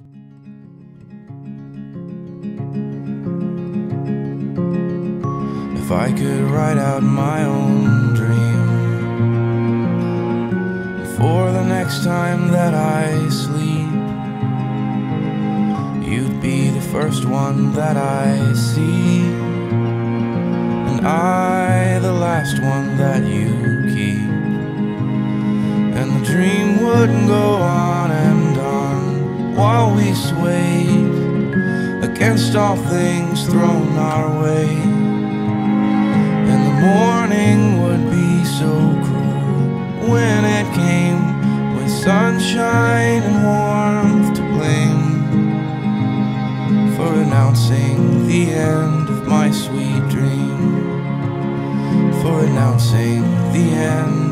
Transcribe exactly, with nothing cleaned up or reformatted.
If I could write out my own dream, for the next time that I sleep, you'd be the first one that I see, and I the last one that you keep. And the dream would go on and on while we swayed against all things thrown our way. And the morning would be so cruel when it came with sunshine and warmth to blame for announcing the end of my sweet dream, for announcing the end